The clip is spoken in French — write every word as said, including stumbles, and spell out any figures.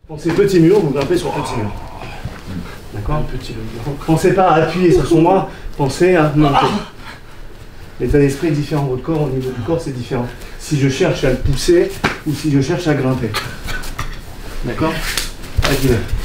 Pensez petit mur, vous grimpez sur petit mur. D'accord. Pensez pas à appuyer sur son bras, pensez à monter. L'état d'esprit est différent, votre corps au niveau du corps c'est différent. Si je cherche à le pousser ou si je cherche à grimper. D'accord. Allez.